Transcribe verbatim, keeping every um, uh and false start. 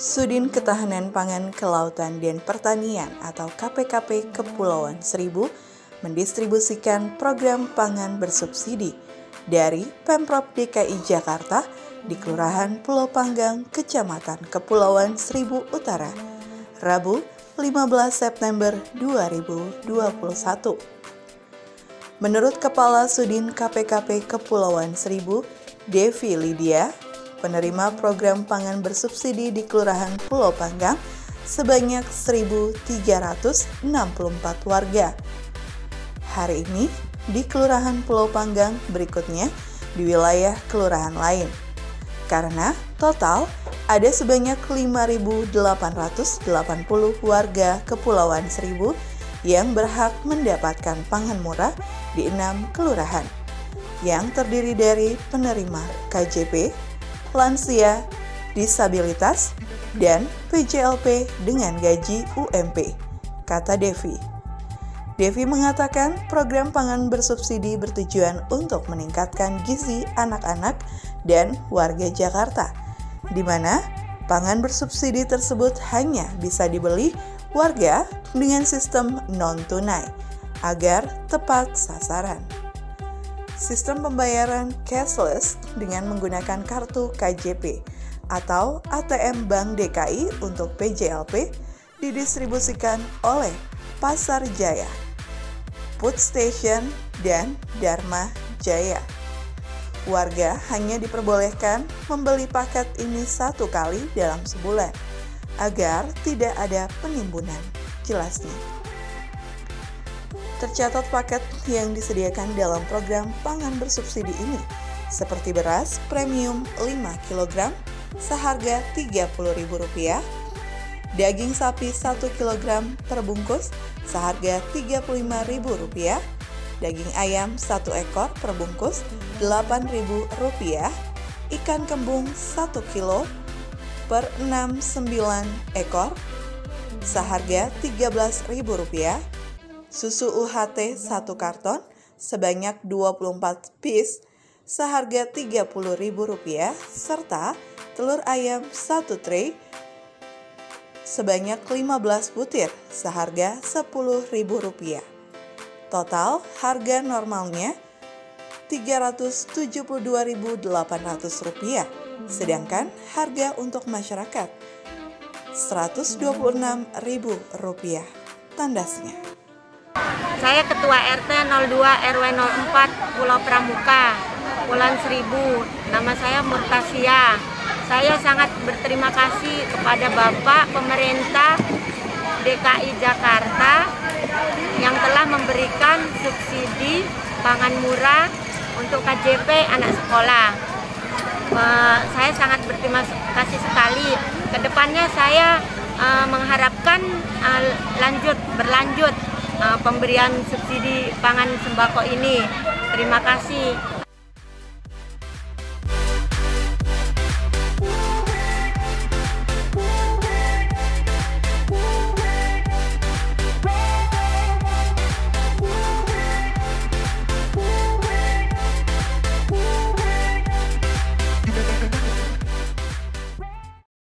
Sudin Ketahanan Pangan Kelautan dan Pertanian atau K P K P Kepulauan Seribu mendistribusikan program pangan bersubsidi dari Pemprov D K I Jakarta di Kelurahan Pulau Panggang, Kecamatan Kepulauan Seribu Utara, Rabu lima belas September dua ribu dua puluh satu. Menurut Kepala Sudin K P K P Kepulauan Seribu, Devi Lydia, penerima program pangan bersubsidi di Kelurahan Pulau Panggang sebanyak seribu tiga ratus enam puluh empat warga. Hari ini di Kelurahan Pulau Panggang, berikutnya di wilayah kelurahan lain. Karena total ada sebanyak lima ribu delapan ratus delapan puluh warga Kepulauan Seribu yang berhak mendapatkan pangan murah di enam kelurahan yang terdiri dari penerima K J P, lansia, disabilitas, dan P J L P dengan gaji U M P, kata Devi. Devi mengatakan program pangan bersubsidi bertujuan untuk meningkatkan gizi anak-anak dan warga Jakarta, di mana pangan bersubsidi tersebut hanya bisa dibeli warga dengan sistem non-tunai agar tepat sasaran. Sistem pembayaran cashless dengan menggunakan kartu K J P atau A T M Bank D K I untuk P J L P didistribusikan oleh Pasar Jaya, Food Station, dan Dharma Jaya. Warga hanya diperbolehkan membeli paket ini satu kali dalam sebulan agar tidak ada penimbunan, jelasnya. Tercatat paket yang disediakan dalam program pangan bersubsidi ini seperti beras premium lima kilogram seharga tiga puluh ribu rupiah, daging sapi satu kilogram per bungkus seharga tiga puluh lima ribu rupiah, daging ayam satu ekor per bungkus delapan ribu rupiah, ikan kembung satu kilo per enam puluh sembilan ekor seharga tiga belas ribu rupiah, susu U H T satu karton sebanyak dua puluh empat piece seharga tiga puluh ribu rupiah, serta telur ayam satu tray sebanyak lima belas butir seharga sepuluh ribu rupiah. Total harga normalnya tiga ratus tujuh puluh dua ribu delapan ratus rupiah, sedangkan harga untuk masyarakat seratus dua puluh enam ribu rupiah, tandasnya. Saya Ketua R T nol dua R W nol empat Pulau Pramuka, Kepulauan Seribu. Nama saya Murtasia. Saya sangat berterima kasih kepada Bapak Pemerintah D K I Jakarta yang telah memberikan subsidi pangan murah untuk K J P anak sekolah. Uh, saya sangat berterima kasih sekali. Kedepannya saya uh, mengharapkan uh, lanjut berlanjut uh, pemberian subsidi pangan sembako ini. Terima kasih.